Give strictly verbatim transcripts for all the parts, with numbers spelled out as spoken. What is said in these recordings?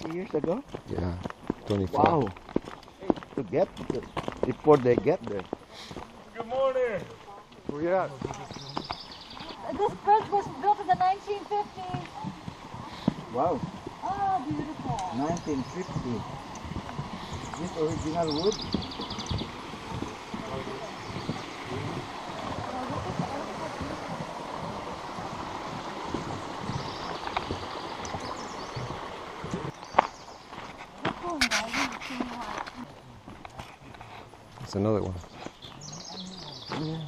twenty years ago? Yeah, twenty-five. Wow. To get, before they get there. Good morning. Where you at? This bridge was built in the nineteen fifties. Wow. Oh, beautiful. nineteen fifty. Is this original wood? That's another one. Yeah.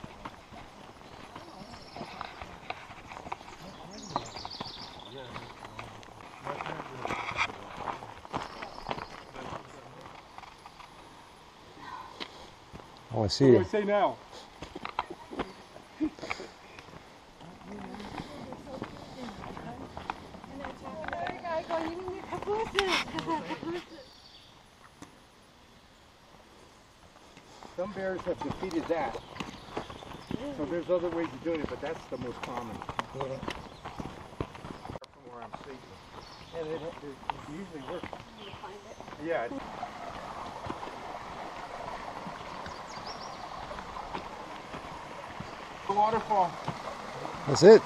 Oh, I see What do you. we say now? Some bears have defeated that. So there's other ways of doing it, but that's the most common. Yeah. From where I'm sleeping. And it, it, it usually works. Yeah. The waterfall. That's it.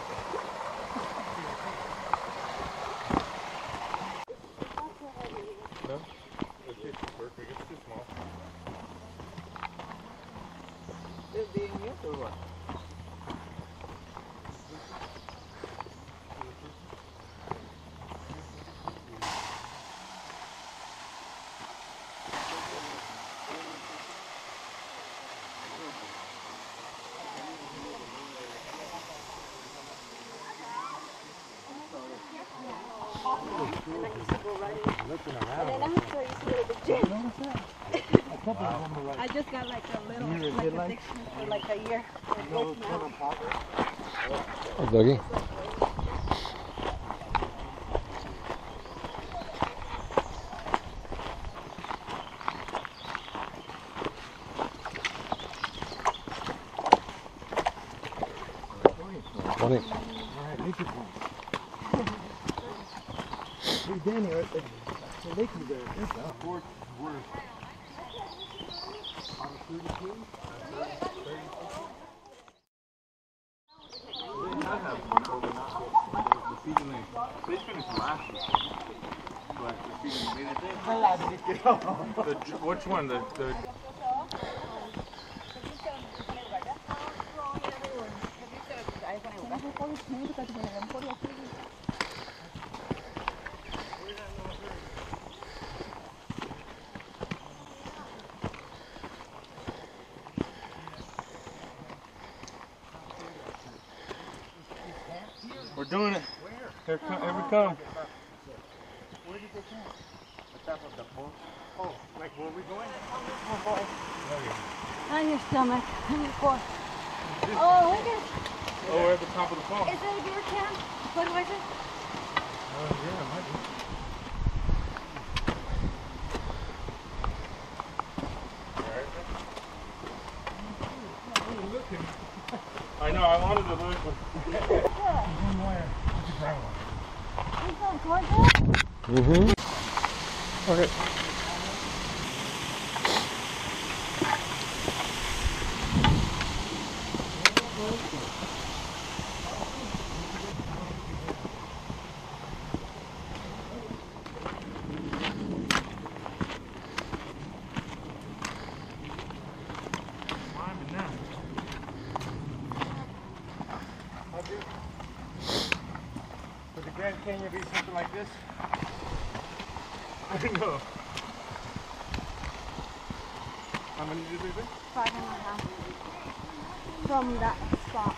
No? It's just perfect. It's too small. They're being used or what? Looking around. And then after you see the gym. I just got like a little, Year, like did I? addiction for like a year. No, it's not a popper. Oh, Dougie. Morning. Alright, make it one. Hey Danny, right, the, the lake is there. There's that. Fourth worst. On the thirty-two? They did not have one over the season lane. They finished last year. But the season made it there. The, which one? The, the We're doing it. Here, come, here we come. Where did they camp? On top of the pole? Oh, like where we going? Oh boy. On your stomach, on your core. Oh, look at it. Oh, we're at the top of the fall. Is it a beer can? What was it? Oh, yeah, it might be. I know, I wanted to look. One wire. It's a brown one. Is that gorgeous? Mm-hmm. Okay. Would the Grand Canyon be something like this? I don't know. How many did they think? Five and a half. From that spot.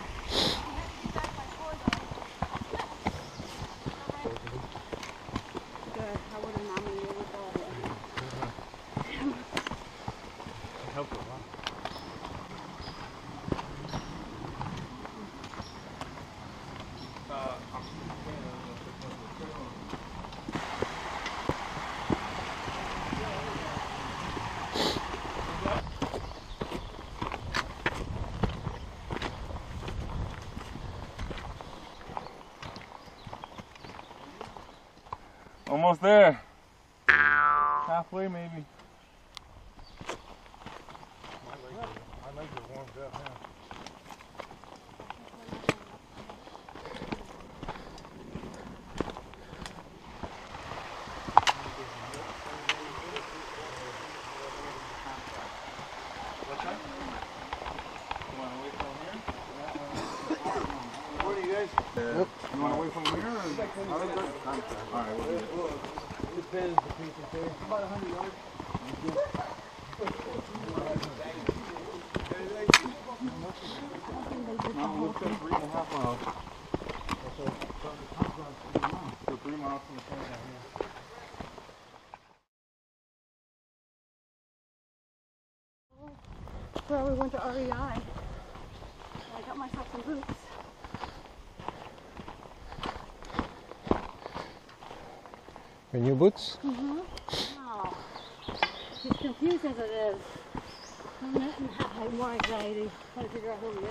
Good. I wouldn't nominate it with all It helped a lot. Uh, I'm almost there. Halfway maybe. My legs are, my legs are warmed up now. What's that? You want away from here? Where do you guys? Yep. You want away from here? Or? Alright, we'll do it. Depends the piece of there. About a hundred yards. No, we'll take three and a half miles. So three miles from the point down here. Where we went to R E I. I got myself some boots. Your new boots? Mm-hmm. Wow. As confused as it is, I'm not have more anxiety trying to figure out who he is.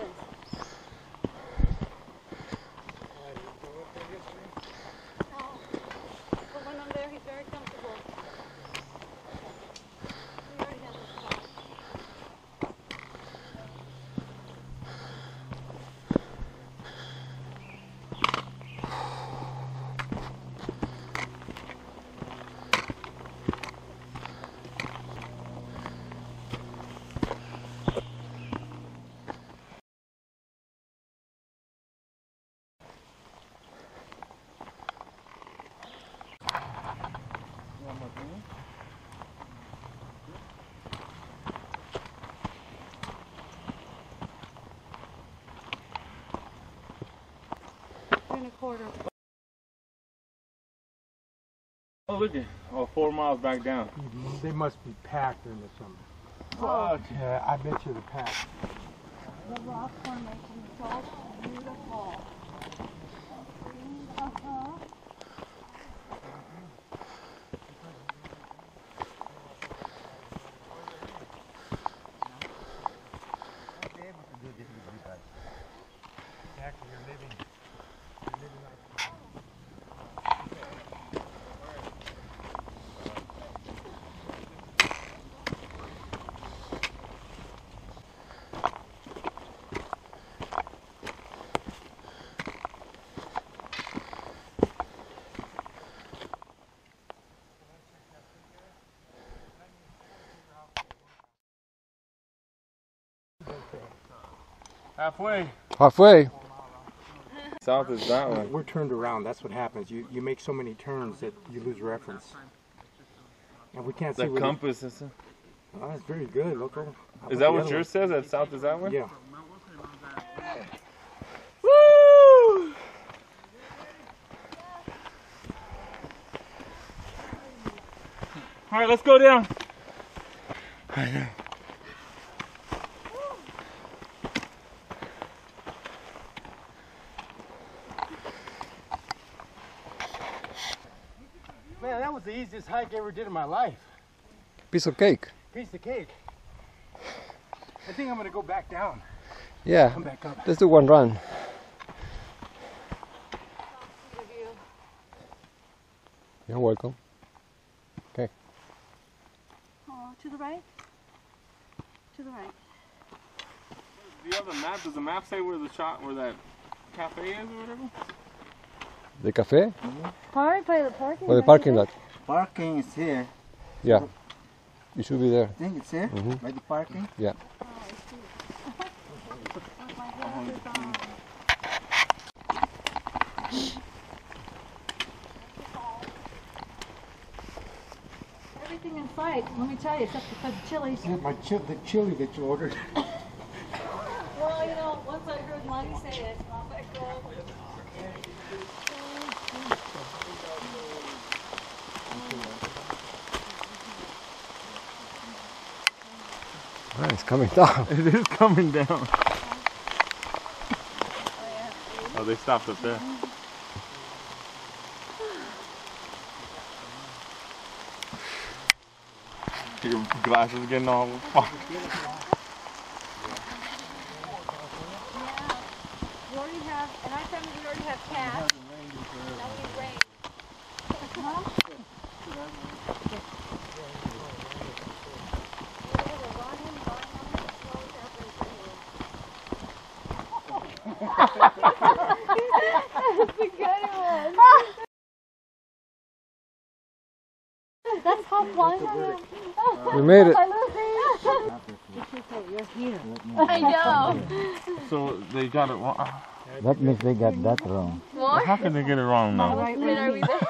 Oh, but when I'm there, he's very comfortable. He already has a spot. And a quarter. Oh, look at oh, four miles back down. They must be packed into something. Oh, Yeah, I bet you they're packed. The rock formation is so beautiful. Uh-huh. Exactly, you're living. You're living like. halfway. Halfway. South is that one. We're turned around. That's what happens. You you make so many turns that you lose reference. And we can't see The where compass is. the, oh, that's very good, local. How Is about that the what other yours says? That south is that one? one? Yeah. Woo! All right, let's go down. I know. Man, that was the easiest hike I ever did in my life. Piece of cake. Piece of cake. I think I'm gonna go back down. Yeah. Come back up. Let's do one run. You're welcome. Okay. Oh, to the right? To the right. Do you have a map? Does the map say where the shot, where that cafe is or whatever? The cafe? Park by the parking Or the lot, parking you lot? Parking is here. Yeah. You should be there. I think it's here, Mhm. by the parking. Yeah. think? Oh, I see. With my glasses on. Everything in sight, let me tell you, except for the chilies. Yeah, my chi the chili that you ordered. Well, you know, once I heard Mike say it, off I go. Ah, it's coming down. It is coming down. Oh, they stopped up there. Your glasses getting all fucked. You already have, and I found we already have cats. Now we need rain. Huh? We made it. You're here. I know. So they got it wrong. That means they got that wrong. What? How can they get it wrong now? Right, Wait, are we there?